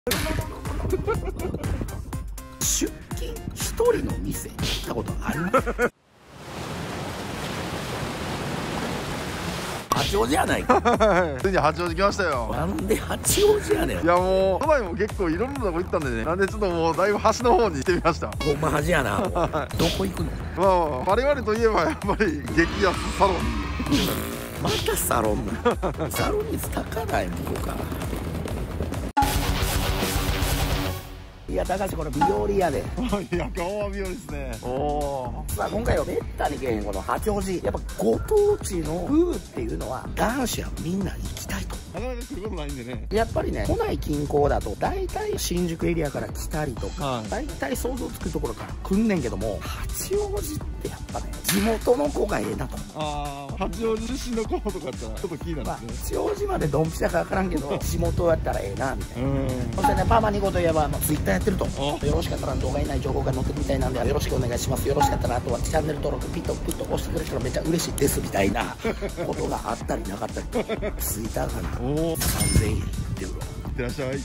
出勤一人の店行ったことあります？八王子やないか。 ついに八王子来ましたよ。 なんで八王子やねん。 いやもう都内も結構いろんなとこ行ったんでね、なんでちょっともうだいぶ端の方に行ってみました。 ほんま端やな。どこ行くの？ まあ我々といえばやっぱり激安サロンに。 またサロンな。サロン率高ないもんか。いや、高橋これ美容やで。 いや、顔は美容ですね。おお。 さあ、今回はめったに来えへんこの八王子。やっぱご当地の風っていうのは男子はみんな行きたいと。 なかなか来ることないんでね。 やっぱりね、都内近郊だと大体新宿エリアから来たりとか、大体想像つくところから来んねんけども、八王子ってやっぱね、地元の子がええなと。 ああ、八王子出身の子とかやったらちょっと気になるんですね。 八王子までドンピシャか分からんけど、地元やったらええなみたいな。そしてね、パーマ2号といえばツイッターやってると、よろしかったら動画にない情報が載ってるみたいなんで、よろしくお願いします。よろしかったらあとはチャンネル登録ピッと押してくれたらめっちゃ嬉しいですみたいなことがあったりなかったり、ツイッターかな。3000円っていうの。 いってらっしゃい。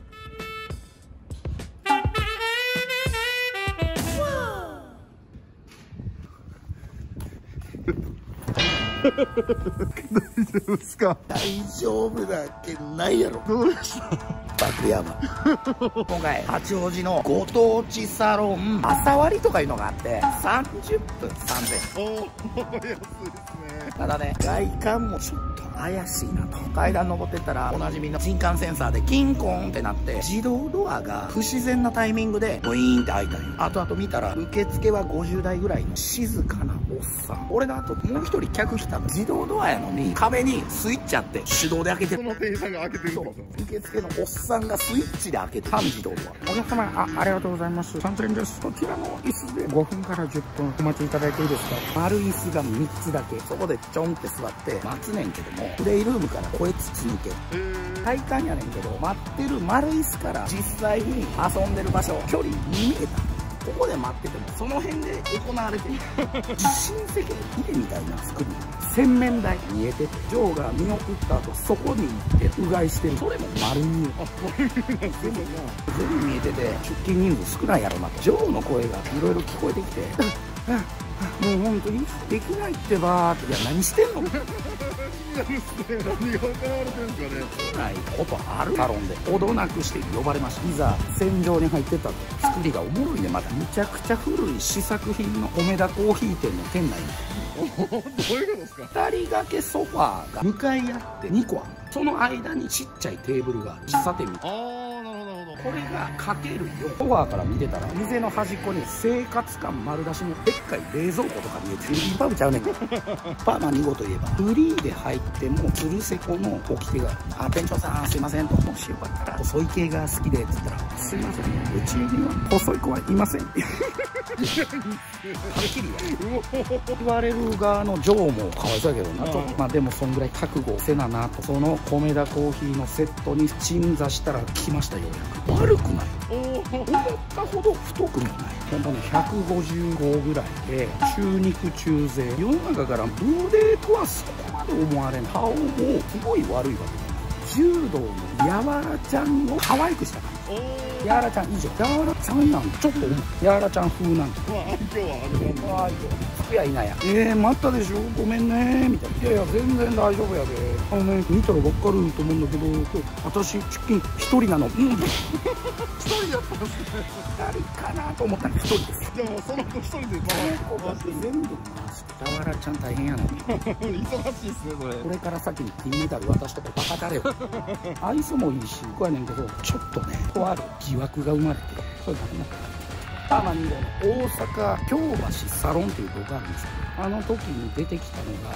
大丈夫ですか？ 大丈夫だっけないやろ。 どうでした？ 爆山。今回八王子のご当地サロン朝割とかいうのがあって30分3000円。 おお、安いですね。 ただね、外観もちょっと怪しいなと。階段登ってったらおなじみの人感センサーでキンコーンってなって、自動ドアが不自然なタイミングでブイーンって開いたんよ。後々見たら受付は50代ぐらいの静かなおっさん。俺の後もう一人客来たの。自動ドアやのに壁にスイッチあって手動で開けてる。 その店員さんが開けてるってそう、 こと？ 受付のおっさんがスイッチで開けて、半自動ドア。お客様、ありがとうございます。3000円です。こちらの椅子で5分から10分お待ちいただいていいですか？丸椅子が3つだけ。そこでちょんって座って待つねんけども、プレイルームから声筒抜け。体感やねんけど、待ってる丸椅子から実際に遊んでる場所、距離2メーター。ここで待ってても、その辺で行われてる。地震石の家みたいな作り。洗面台見えてて、ジョーが見送った後、そこに行ってうがいしてる。それも丸見え。全部見えてて、出勤人数少ないやろなと。ジョーの声がいろいろ聞こえてきて、もう本当にできないってばーって。いや、何してんの？ 何が行われてるんですかね。 ないことあるサロンでほどなくして呼ばれました。いざ戦場に入ってったと、作りがおもろいね。まためちゃくちゃ古い試作品の米田コーヒー店の店内にどういうことですか 2人掛けソファーが向かい合って2個ある。その間にちっちゃいテーブルが喫茶店みたいな。 ああ、なるほどなるほど。 これがかけるよ。ソファーから見てたら店の端っこに生活感丸出しのでっかい冷蔵庫とか見えてる。パブちゃうねんけどパーマ2号といえばフリーで入ってもつるせこの掟が「あ、店長さんすいません」と「もしよかったら細い系が好きで」って言ったら「すいません、うちには細い子はいません」ってはっきり言われる側のジョーもかわいそうやけどなと。まあでもそんぐらい覚悟せななと。その米田コーヒーのセットに鎮座したら来ましたよ。悪くない。思ったほど太くもない。ほんとね、155ぐらいで中肉中背。世の中から腕とはそこまで思われない。顔もすごい悪いわけじゃない。柔道のやわらちゃんを可愛くした感じ。やわらちゃん以上。やわらちゃんなんてちょっと重い。やわらちゃん風なんて。 まあ今日はあれなんで。 いやいないや。待ったでしょ、ごめんねみたいな。いやいや、全然大丈夫やで。見たら分かると思うんだけど、私出勤1人なの。1人やったんですね。 2人かなと思ったら1人です。 じゃあもうその子1人で全部回して。やわらちゃん大変やな。 忙しいですねそれ。 これから先に金メダル渡しとこバカだれよ。愛想もいいし、こうやねんけど、ちょっとね、とある疑惑が生まれて、そういうのね。パーマ2号の大阪京橋サロンっていう動画があるんですよ。あの時に出てきたのが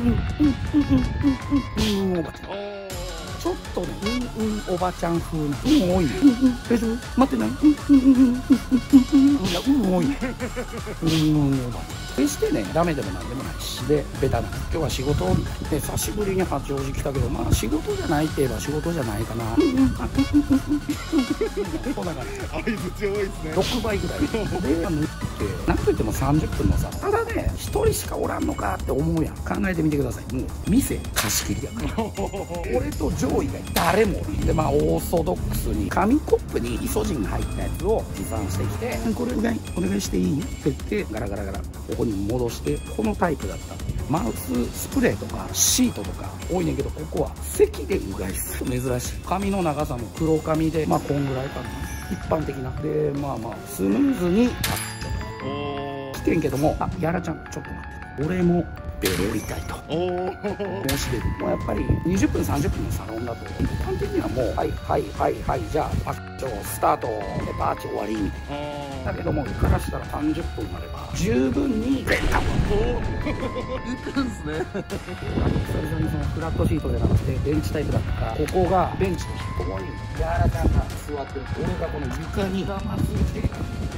おばちゃん。ちょっとね、おばちゃん風な多いね。大丈夫？待ってない？いや、多いね。おばちゃん。決してね、ダメでもなんでもないし、で、ベタな。今日は仕事みたいな。で、久しぶりに八王子来たけど、まあ仕事じゃないって言えば仕事じゃないかな。このだから相づち多いですね。 6倍ぐらいで縫ってなんといっても30分のさ、ただね1人しかおらんのかって思うやん。考えてみてください。もう店貸し切りやから俺と上位が誰もで、まあオーソドックスに紙コップにイソジンが入ったやつを持参してきて、これお願いしていいって言ってガラガラガラここに戻して、このタイプだった。マウススプレーとかシートとか多いねんけど、ここは席でうがいする。珍しい。髪の長さも黒髪で、まあこんぐらいかな、一般的な。でまあまあスムーズに来てんけども、あ、やらちゃんちょっと待って、俺もベロりたいと申し出る。もうやっぱり20分30分のサロンだと一般的にはもうはいはいはいはい、じゃあパッチョスタートでパーチ終わりみたいな。だけどもからしたら30分あれば十分にベンタも行くんすね。 久々にそのフラットシートじゃなくてベンチタイプだったから、ここがベンチでここにやらちゃんが座ってる。俺がこの床にがまずいて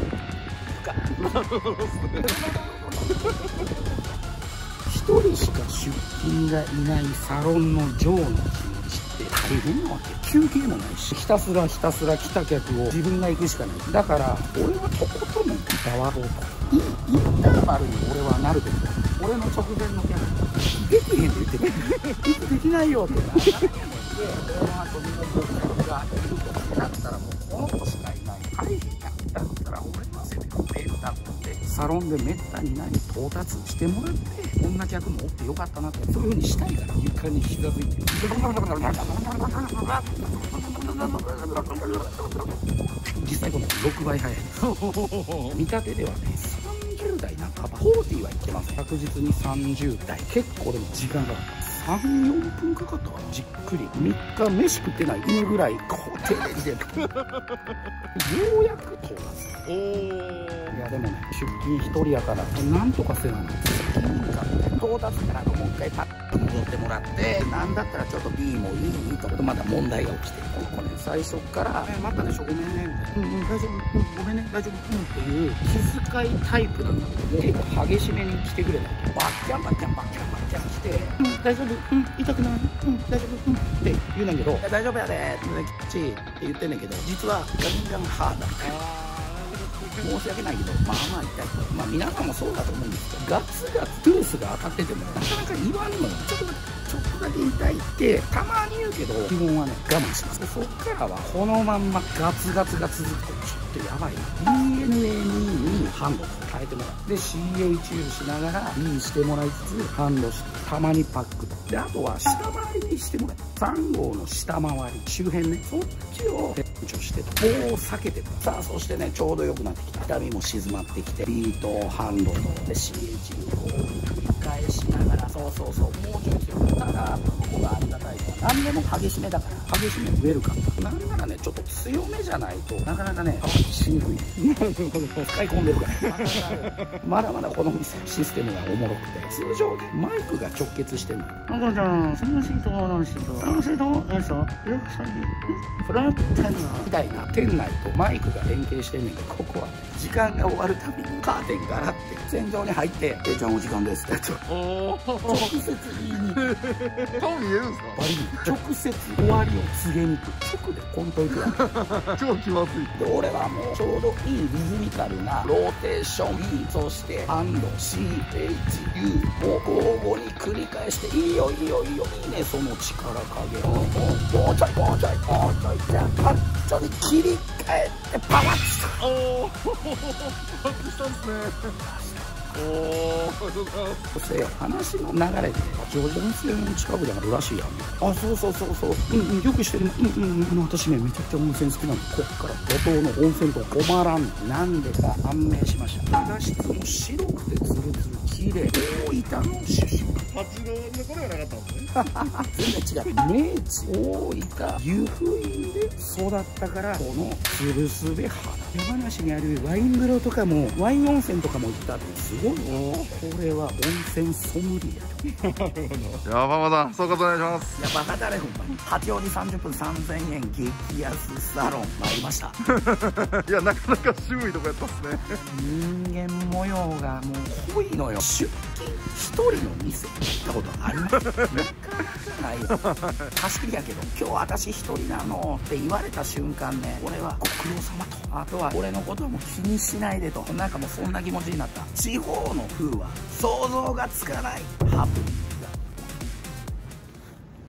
一人しか出勤がいないサロンの上の気持ちって大変なわけ。休憩もないし、ひたすら来た客を自分が行くしかない。だから俺はとことんいたわろうと。インターバルに俺はなるべきだ。俺の直前の客できへんって言ってできないよってならないで、俺の後にも客がいるとなったらもうこの子しかいない。大変や。だったら俺はせめてメールだってサロンでめったにない到達してもらって、こんな客もおってよかったなって、そういう風にしたいから床に膝ついて実際この6倍早い見立てではね、30代半ば40はいけません。確実に30代。結構でも時間がかかった。3、4分かかったかな、じっくり。3日飯食ってない犬ぐらいこうテレビでようやく到達。いやでもね、出勤1人やからなんとかせなの。責任感で到達からもう一回パッと戻ってもらって、なんだったらちょっと B もいいとまだ問題が起きてる。この子ね、最初から「またでしょ、ごめんね」みたいな「大丈夫、ごめんね、大丈夫」っていう気遣いタイプなんだけど、結構激しめに来てくれた。バッキャンバッキャンバッキャンバッキャン来て「大丈夫、痛くない、大丈夫、って言うねんけど「大丈夫やで」って言ってんねんけど、実はガンガンハード。申し訳ないけど、まあまあ痛いと。まあ皆さんもそうだと思うんですけど、ガツガツトゥースが当たっててもなかなか言わんのよ。ちょっとだけ痛いってたまに言うけど、基本はね我慢します。そっからはこのまんまガツガツが続くとちょっとやばいな。 DNA2 にハンドを変えてもらって、 CHU しながら B してもらいつつハンドして、たまにパックで、あとは下回りにしてもらえ。3号の下回り周辺ね、そっちを延長してと、棒を避けてと。さあそしてね、ちょうど良くなってきた。痛みも静まってきて、 B とハンドとで CHU を繰り返しながら、そうもうちょい強く。ただここがありがたいのは何でも激しめだから、激しめウェルカム。なんならね、ちょっと強めじゃないとなかなかねしにくい。使い込んでるからまだまだこのシステムがおもろくて、通常ねマイクが直結してるの。赤ちゃん、そのシート何シート、あのシート何シート、フラットなみたいな。店内とマイクが連携してんねんけど、ここは時間が終わるたびにカーテンガラって戦場に入って「ちゃんお時間です」って直接言いに行く。 顔見えるんですか？ バリに直接終わりを告げに行く。直でコント行くやん超気まずい。 で俺はもうちょうどいいリズミカルなローテーション B、 そしてハンド CHU を交互に繰り返して、いいよいいよいいよ、いいねその力加減。もうちょいじゃあパッチョに切り替えてパワッと。 パッチしたんですね。 そして話の流れでジョージ温泉の近くであるらしいやん。あ、そうよくしてるの。私ねめちゃくちゃ温泉好きなの。こっから五島の温泉と止まらん。なんでか判明しました。長室も白くてツルツル綺麗。大分の出身。 八郎のところがなかったんですね。 全然違う。明治、大分、湯布院で育ったから、このつるすべ肌。山梨にあるワイン風呂とかも、ワイン温泉とかも行ったってすごいよ。これは温泉ソムリエだと。 いや、ママさん、総括お願いします。 いや、バカだね、ほんまに。八王子30分3000円激安サロン参りました。 いや、なかなか渋いとこやったっすね。 人間模様がもう濃いのよ。出勤一人の店行ったことありますないよ。貸し切りやけど今日私一人なのって言われた瞬間ね、俺はご苦労様と、あとは俺のことはもう気にしないでと、なんかもうそんな気持ちになった。地方の風は想像がつかないハプニング。